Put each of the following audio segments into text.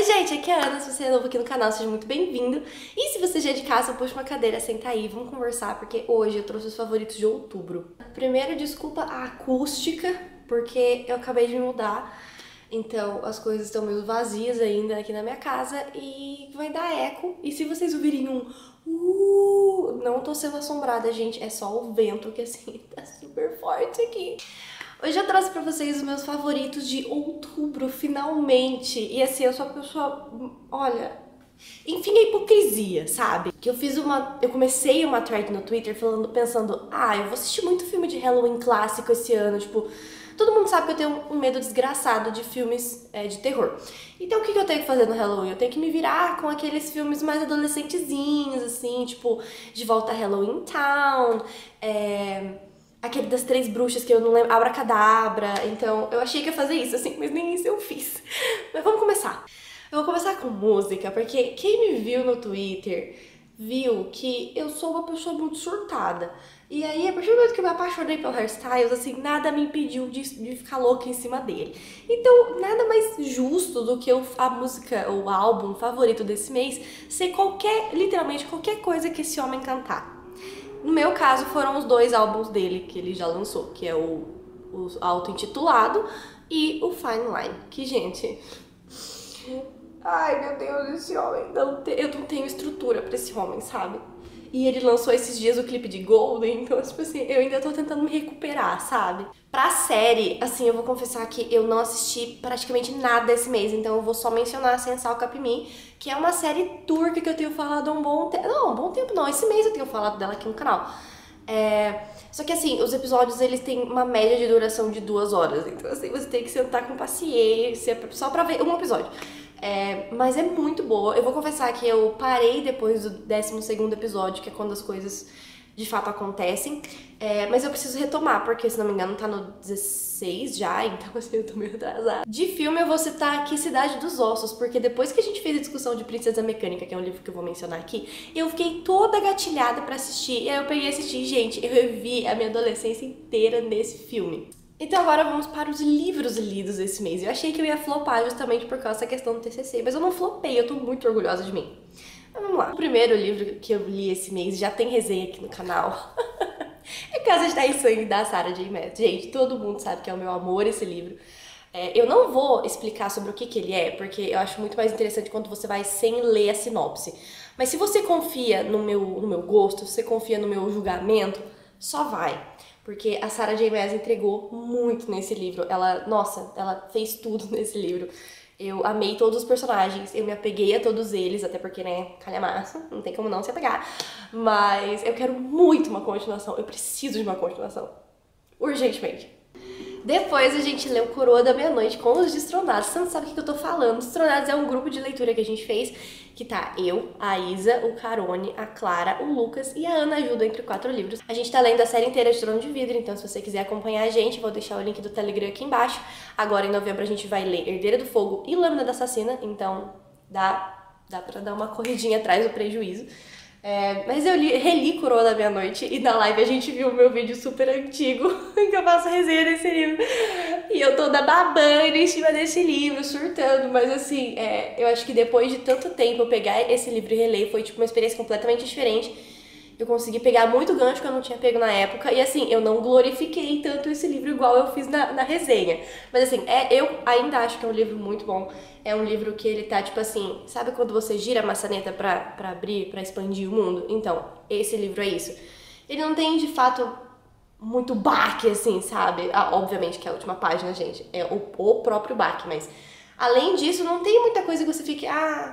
gente, aqui é a Ana, se você é novo aqui no canal, seja muito bem-vindo. E se você já é de casa, puxa uma cadeira, senta aí, vamos conversar, porque hoje eu trouxe os favoritos de outubro. Primeiro, desculpa a acústica, porque eu acabei de me mudar, então as coisas estão meio vazias ainda aqui na minha casa e vai dar eco. E se vocês ouvirem não tô sendo assombrada, gente, é só o vento que assim, tá super forte aqui. Hoje eu trouxe pra vocês os meus favoritos de outubro, finalmente. E assim, eu sou uma pessoa, olha, enfim, a hipocrisia, sabe? Que eu comecei uma thread no Twitter pensando, eu vou assistir muito filme de Halloween clássico esse ano, tipo, todo mundo sabe que eu tenho um medo desgraçado de filmes de terror. Então o que eu tenho que fazer no Halloween? Eu tenho que me virar com aqueles filmes mais adolescentezinhos, assim, tipo, De Volta a Halloween Town, aquele das três bruxas que eu não lembro, Abracadabra. Então eu achei que ia fazer isso, assim, mas nem isso eu fiz. Mas vamos começar. Eu vou começar com música, porque quem me viu no Twitter viu que eu sou uma pessoa muito surtada. E aí, a partir do momento que eu me apaixonei pelo Harry Styles, assim, nada me impediu de ficar louca em cima dele. Então, nada mais justo do que a música, o álbum favorito desse mês ser literalmente qualquer coisa que esse homem cantar. No meu caso, foram os dois álbuns dele que ele já lançou, que é o auto-intitulado e o Fine Line. Que, gente... Ai, meu Deus, esse homem... eu não tenho estrutura pra esse homem, sabe? E ele lançou esses dias o clipe de Golden, então, tipo assim, eu ainda tô tentando me recuperar, sabe? Pra série, assim, eu vou confessar que eu não assisti praticamente nada esse mês, então eu vou só mencionar Sensal Capimi, que é uma série turca que eu tenho falado há um bom tempo. Não, um bom tempo não, esse mês eu tenho falado dela aqui no canal. Só que assim, os episódios eles têm uma média de duração de 2 horas, então assim, você tem que sentar com paciência só pra ver um episódio. Mas é muito boa. Eu vou confessar que eu parei depois do 12º episódio, que é quando as coisas de fato acontecem. Mas eu preciso retomar, porque se não me engano tá no 16 já, então assim, eu tô meio atrasada. De filme eu vou citar aqui Cidade dos Ossos, porque depois que a gente fez a discussão de Princesa Mecânica, que é um livro que eu vou mencionar aqui, eu fiquei toda gatilhada pra assistir. E aí eu peguei e assisti, gente, eu revi a minha adolescência inteira nesse filme. Então agora vamos para os livros lidos esse mês. Eu achei que eu ia flopar justamente por causa dessa questão do TCC, mas eu não flopei, eu tô muito orgulhosa de mim. Mas vamos lá. O primeiro livro que eu li esse mês, já tem resenha aqui no canal, é Casa de Terra e Sangue, da Sarah J. Maas. Gente, todo mundo sabe que é o meu amor esse livro. Eu não vou explicar sobre o que ele é, porque eu acho muito mais interessante quando você vai sem ler a sinopse. Mas se você confia no meu gosto, se você confia no meu julgamento, só vai. Porque a Sarah J. Maas entregou muito nesse livro. Ela fez tudo nesse livro. Eu amei todos os personagens, eu me apeguei a todos eles, até porque, né, calhamaço, não tem como não se apegar. Mas eu quero muito uma continuação, eu preciso de uma continuação. Urgentemente. Depois a gente leu Coroa da Meia-Noite com os Destronados. Você não sabe o que eu tô falando. Destronados é um grupo de leitura que a gente fez, que tá eu, a Isa, o Carone, a Clara, o Lucas e a Ana ajuda entre 4 livros. A gente tá lendo a série inteira de Trono de Vidro, então se você quiser acompanhar a gente, vou deixar o link do Telegram aqui embaixo. Agora em novembro a gente vai ler Herdeira do Fogo e Lâmina da Assassina, então dá pra dar uma corridinha atrás do prejuízo. Mas eu reli Coroa da Meia-Noite e na live a gente viu o meu vídeo super antigo em que eu faço resenha desse livro. E eu toda babando em cima desse livro, surtando. Mas assim, eu acho que depois de tanto tempo eu pegar esse livro e reler foi tipo uma experiência completamente diferente. Eu consegui pegar muito gancho que eu não tinha pego na época. E assim, eu não glorifiquei tanto esse livro igual eu fiz na resenha. Mas assim, eu ainda acho que é um livro muito bom. É um livro que ele tá tipo assim, sabe quando você gira a maçaneta pra abrir, pra expandir o mundo? Então, esse livro é isso. Ele não tem de fato muito baque assim, sabe? Obviamente que a última página, gente, é o próprio baque, mas além disso, não tem muita coisa que você fique,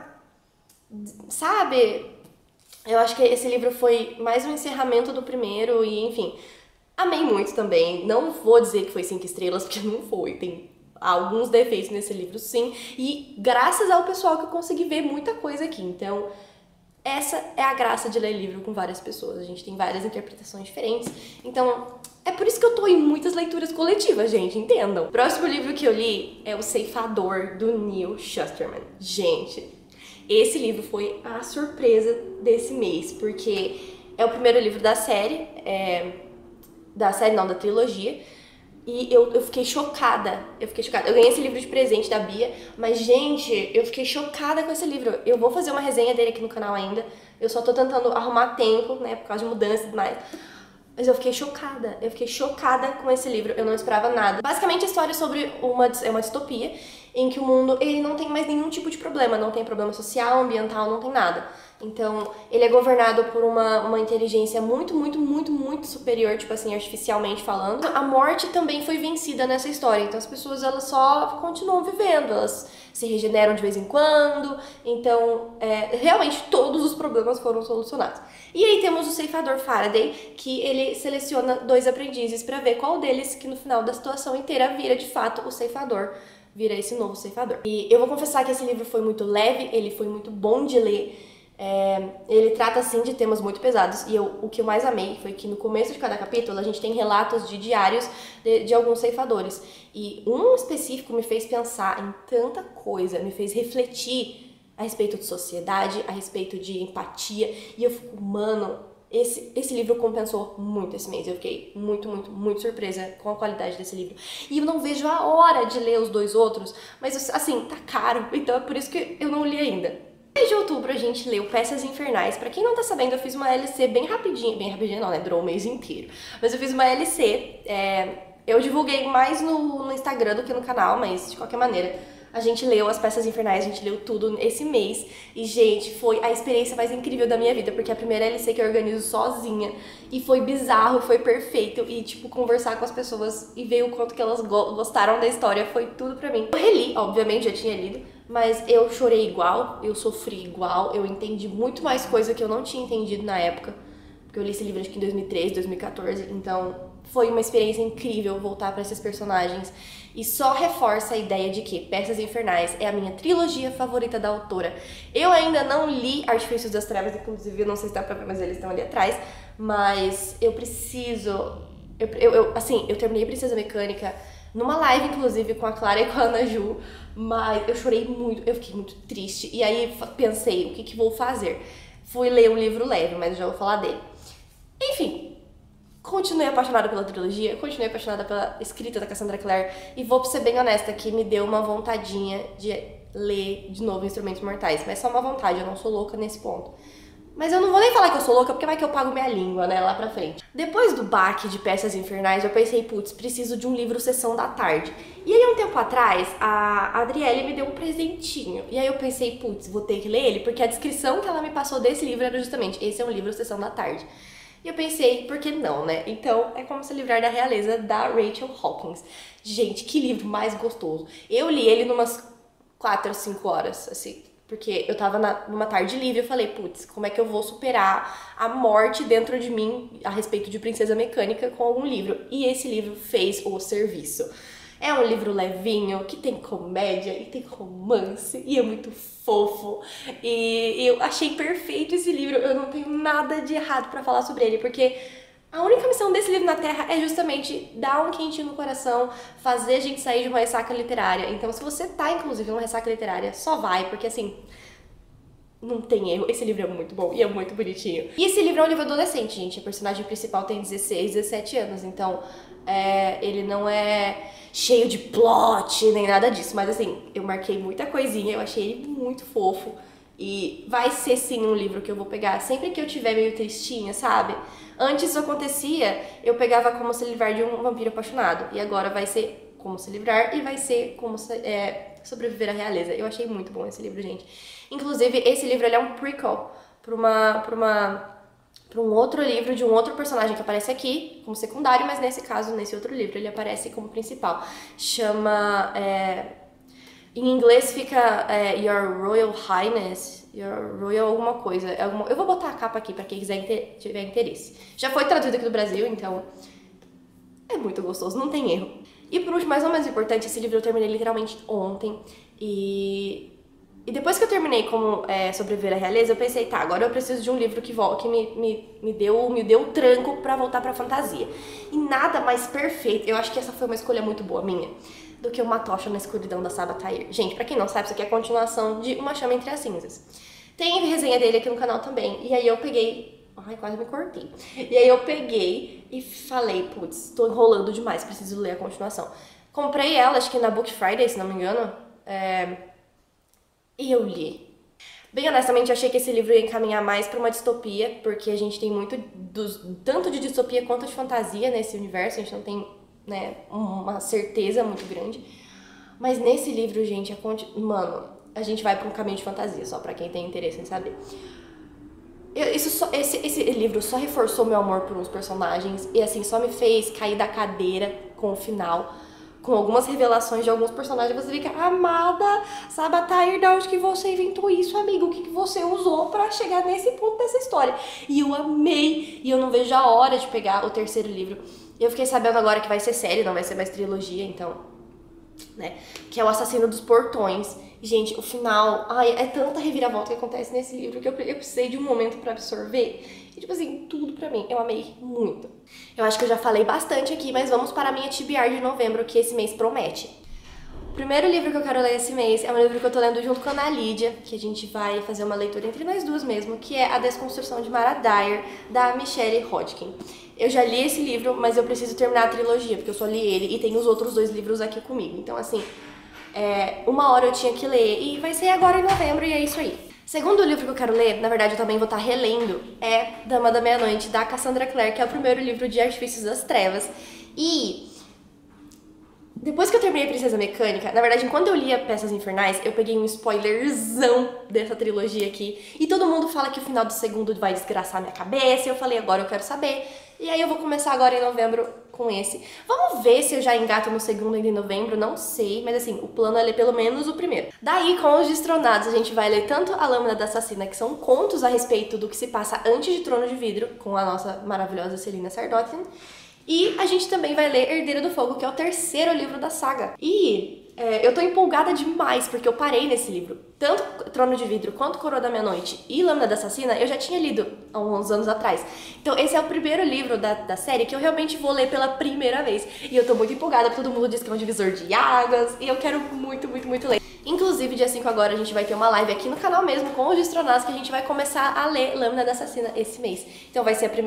sabe? Eu acho que esse livro foi mais um encerramento do primeiro e, enfim, amei muito também. Não vou dizer que foi 5 estrelas, porque não foi. Tem alguns defeitos nesse livro, sim. E graças ao pessoal que eu consegui ver muita coisa aqui. Então, essa é a graça de ler livro com várias pessoas. A gente tem várias interpretações diferentes. Então, é por isso que eu tô em muitas leituras coletivas, gente, entendam. O próximo livro que eu li é O Ceifador, do Neil Shusterman. Gente... esse livro foi a surpresa desse mês, porque é o primeiro livro da série, da trilogia, E eu fiquei chocada, eu fiquei chocada. Eu ganhei esse livro de presente da Bia, mas, gente, eu fiquei chocada com esse livro. Eu vou fazer uma resenha dele aqui no canal ainda. Eu só tô tentando arrumar tempo, né, por causa de mudança e tudo mais. Mas eu fiquei chocada com esse livro, eu não esperava nada. Basicamente a história é sobre uma distopia em que o mundo ele não tem mais nenhum tipo de problema, não tem problema social, ambiental, não tem nada. Então, ele é governado por uma inteligência muito superior, tipo assim, artificialmente falando. A morte também foi vencida nessa história, então as pessoas elas só continuam vivendo, elas se regeneram de vez em quando, então realmente todos os problemas foram solucionados. E aí temos o ceifador Faraday, que ele seleciona 2 aprendizes para ver qual deles que no final da situação inteira vira de fato o ceifador, vira esse novo ceifador. E eu vou confessar que esse livro foi muito leve, ele foi muito bom de ler. Ele trata, assim, de temas muito pesados e o que eu mais amei foi que no começo de cada capítulo a gente tem relatos de diários de alguns ceifadores. E um específico me fez pensar em tanta coisa, me fez refletir a respeito de sociedade, a respeito de empatia. E eu fico, mano, esse livro compensou muito esse mês. Eu fiquei muito surpresa com a qualidade desse livro. E eu não vejo a hora de ler os 2 outros, mas assim, tá caro, então é por isso que eu não li ainda. Desde outubro a gente leu Peças Infernais. Pra quem não tá sabendo, eu fiz uma LC bem rapidinha não, né? Durou o mês inteiro. Mas eu fiz uma LC, eu divulguei mais no Instagram do que no canal, mas de qualquer maneira, a gente leu as Peças Infernais, a gente leu tudo esse mês. E, gente, foi a experiência mais incrível da minha vida, porque é a primeira LC que eu organizo sozinha. E foi bizarro, foi perfeito. E, tipo, conversar com as pessoas e ver o quanto que elas gostaram da história foi tudo pra mim. Eu reli, obviamente, já tinha lido, mas eu chorei igual, eu sofri igual, eu entendi muito mais coisa que eu não tinha entendido na época. Porque eu li esse livro acho que em 2013, 2014, então foi uma experiência incrível voltar pra esses personagens. E só reforça a ideia de que Peças Infernais é a minha trilogia favorita da autora. Eu ainda não li Artifícios das Trevas, inclusive, eu não sei se dá pra ver, mas eles estão ali atrás. Mas eu preciso... eu terminei Princesa Mecânica numa live, inclusive, com a Clara e com a Ana Ju, mas eu chorei muito, eu fiquei muito triste. E aí pensei, o que vou fazer? Fui ler um livro leve, mas já vou falar dele. Enfim, continuei apaixonada pela trilogia, continuei apaixonada pela escrita da Cassandra Clare, e vou ser bem honesta que me deu uma vontadinha de ler de novo Instrumentos Mortais, mas só uma vontade, eu não sou louca nesse ponto. Mas eu não vou nem falar que eu sou louca, porque vai que eu pago minha língua, né, lá pra frente. Depois do baque de Peças Infernais, eu pensei, putz, preciso de um livro Sessão da Tarde. E aí, um tempo atrás, a Adriele me deu um presentinho. E aí eu pensei, putz, vou ter que ler ele, porque a descrição que ela me passou desse livro era justamente, esse é um livro Sessão da Tarde. E eu pensei, por que não, né? Então, é Como Se Livrar da Realeza, da Rachel Hawkins. Gente, que livro mais gostoso. Eu li ele numas 4 ou 5 horas, assim. Porque eu tava numa tarde livre e eu falei, putz, como é que eu vou superar a morte dentro de mim a respeito de Princesa Mecânica com algum livro? E esse livro fez o serviço. É um livro levinho, que tem comédia e tem romance e é muito fofo. E eu achei perfeito esse livro, eu não tenho nada de errado pra falar sobre ele, porque a única missão desse livro na Terra é justamente dar um quentinho no coração, fazer a gente sair de uma ressaca literária. Então, se você tá, inclusive, numa ressaca literária, só vai, porque assim, não tem erro. Esse livro é muito bom e é muito bonitinho. E esse livro é um livro adolescente, gente. A personagem principal tem 16, 17 anos, então ele não é cheio de plot nem nada disso. Mas assim, eu marquei muita coisinha, eu achei ele muito fofo. E vai ser sim um livro que eu vou pegar sempre que eu tiver meio tristinha, sabe? Antes isso acontecia, eu pegava Como Se Livrar de um Vampiro Apaixonado. E agora vai ser Como Se Livrar e vai ser Como Sobreviver à Realeza. Eu achei muito bom esse livro, gente. Inclusive, esse livro ele é um prequel para um outro livro de um outro personagem que aparece aqui como secundário, mas nesse caso, nesse outro livro, ele aparece como principal. Chama... em inglês fica Your Royal Highness, Your Royal alguma coisa. Eu vou botar a capa aqui pra quem quiser tiver interesse. Já foi traduzido aqui do Brasil, então é muito gostoso, não tem erro. E por último, mais ou menos importante, esse livro eu terminei literalmente ontem. E depois que eu terminei como Sobreviver à Realeza, eu pensei, tá, agora eu preciso de um livro que me deu tranco pra voltar pra fantasia. E nada mais perfeito, eu acho que essa foi uma escolha muito boa minha, do que Uma Tocha na Escuridão, da Sabaa Tahir. Gente, pra quem não sabe, isso aqui é a continuação de Uma Chama Entre as Cinzas. Tem resenha dele aqui no canal também, e aí eu peguei Ai, quase me cortei. E aí eu peguei e falei, putz, tô enrolando demais, preciso ler a continuação. Comprei ela, acho que na Book Friday, se não me engano, e eu li. Bem honestamente, eu achei que esse livro ia encaminhar mais pra uma distopia, porque a gente tem muito tanto de distopia quanto de fantasia nesse universo, a gente não tem, né, uma certeza muito grande. Mas nesse livro, gente, mano, a gente vai pra um caminho de fantasia, só pra quem tem interesse em saber. Esse livro só reforçou meu amor por uns personagens e, assim, só me fez cair da cadeira com o final, com algumas revelações de alguns personagens. Você fica, amada Sabatair, de onde que você inventou isso, amigo? O que você usou pra chegar nesse ponto dessa história? E eu amei, e eu não vejo a hora de pegar o terceiro livro. Eu fiquei sabendo agora que vai ser série, não vai ser mais trilogia, então, né? Que é O Assassino dos Portões. Gente, o final... Ai, é tanta reviravolta que acontece nesse livro que eu precisei de um momento pra absorver. E, tipo assim, tudo pra mim. Eu amei muito. Eu acho que eu já falei bastante aqui, mas vamos para a minha TBR de novembro, que esse mês promete. O primeiro livro que eu quero ler esse mês é um livro que eu tô lendo junto com a Ana Lídia, que a gente vai fazer uma leitura entre nós duas mesmo, que é A Desconstrução de Mara Dyer, da Michelle Hodgkin. Eu já li esse livro, mas eu preciso terminar a trilogia, porque eu só li ele e tem os outros 2 livros aqui comigo. Então, assim, uma hora eu tinha que ler e vai ser agora em novembro e é isso aí. Segundo livro que eu quero ler, na verdade eu também vou estar relendo, é Dama da Meia-Noite, da Cassandra Clare, que é o primeiro livro de Artifícios das Trevas. E depois que eu terminei Princesa Mecânica, na verdade, enquanto eu lia Peças Infernais, eu peguei um spoilerzão dessa trilogia aqui. E todo mundo fala que o final do segundo vai desgraçar minha cabeça, e eu falei, agora eu quero saber. E aí eu vou começar agora em novembro com esse. Vamos ver se eu já engato no segundo ainda em novembro, não sei, mas assim, o plano é ler pelo menos o primeiro. Daí, com Os Destronados, a gente vai ler tanto A Lâmina da Assassina, que são contos a respeito do que se passa antes de Trono de Vidro, com a nossa maravilhosa Celina Sardothien, e a gente também vai ler Herdeira do Fogo, que é o terceiro livro da saga. E eu tô empolgada demais, porque eu parei nesse livro. Tanto Trono de Vidro quanto Coroa da Meia-Noite e Lâmina da Assassina, eu já tinha lido há uns anos atrás. Então esse é o primeiro livro da série que eu realmente vou ler pela primeira vez. E eu tô muito empolgada, porque todo mundo diz que é um divisor de águas, e eu quero muito, muito, muito ler. Inclusive, dia 5 agora, a gente vai ter uma live aqui no canal mesmo, com os Destronados, que a gente vai começar a ler Lâmina da Assassina esse mês. Então vai ser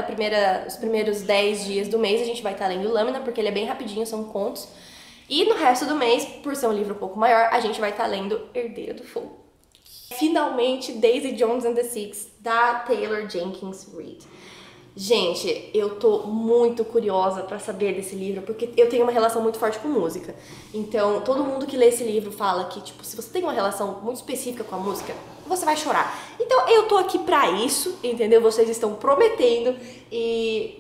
os primeiros 10 dias do mês a gente vai estar lendo Lâmina, porque ele é bem rapidinho, são contos. E no resto do mês, por ser um livro um pouco maior, a gente vai estar lendo Herdeira do Fogo. Finalmente, Daisy Jones and the Six, da Taylor Jenkins Reid. Gente, eu tô muito curiosa pra saber desse livro, porque eu tenho uma relação muito forte com música. Então, todo mundo que lê esse livro fala que, tipo, se você tem uma relação muito específica com a música, você vai chorar. Então, eu tô aqui pra isso, entendeu? Vocês estão prometendo e...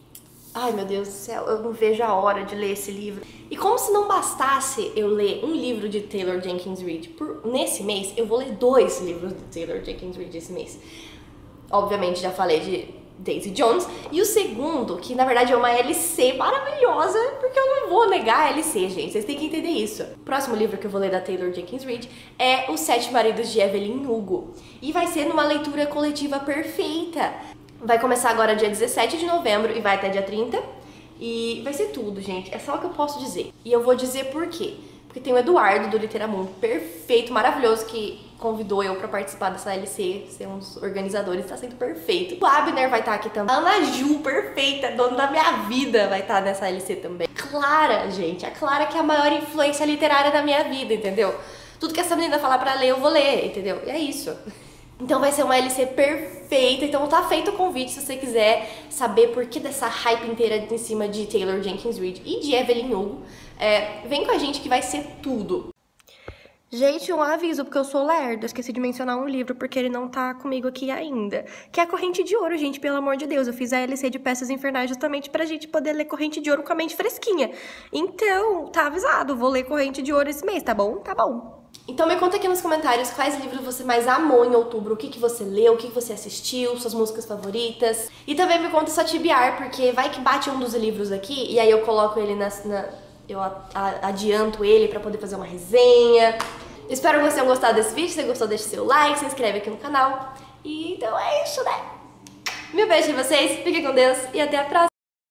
Ai, meu Deus do céu, eu não vejo a hora de ler esse livro. E como se não bastasse eu ler um livro de Taylor Jenkins Reid nesse mês, eu vou ler 2 livros de Taylor Jenkins Reid esse mês. Obviamente, já falei de Daisy Jones. E o segundo, que na verdade é uma LC maravilhosa, porque eu não vou negar a LC, gente. Vocês têm que entender isso. O próximo livro que eu vou ler da Taylor Jenkins Reid é Os 7 Maridos de Evelyn Hugo. E vai ser numa leitura coletiva perfeita. Vai começar agora dia 17 de novembro e vai até dia 30. E vai ser tudo, gente. É só o que eu posso dizer. E eu vou dizer por quê. Porque tem o Eduardo do Literamundo, perfeito, maravilhoso, que convidou eu pra participar dessa LC, ser um dos organizadores, tá sendo perfeito. O Abner vai estar aqui também. A Ana Ju, perfeita, dona da minha vida, vai estar nessa LC também. Clara, gente, a Clara que é a maior influência literária da minha vida, entendeu? Tudo que essa menina falar pra ler, eu vou ler, entendeu? E é isso. Então vai ser uma LC perfeita, então tá feito o convite se você quiser saber por que dessa hype inteira em cima de Taylor Jenkins Reid e de Evelyn Hugo. Vem com a gente que vai ser tudo. Gente, um aviso, porque eu sou lerda, esqueci de mencionar um livro porque ele não tá comigo aqui ainda. Que é a Corrente de Ouro, gente, pelo amor de Deus. Eu fiz a LC de Peças Infernais justamente pra gente poder ler Corrente de Ouro com a mente fresquinha. Então, tá avisado, vou ler Corrente de Ouro esse mês, tá bom? Tá bom. Então me conta aqui nos comentários quais livros você mais amou em outubro, o que você leu, o que você assistiu, suas músicas favoritas. E também me conta sua TBR, porque vai que bate um dos livros aqui e aí eu coloco ele eu adianto ele pra poder fazer uma resenha. Espero que vocês tenham gostado desse vídeo. Se você gostou, deixa seu like, se inscreve aqui no canal. E então é isso, né? Meu beijo em vocês, fiquem com Deus e até a próxima!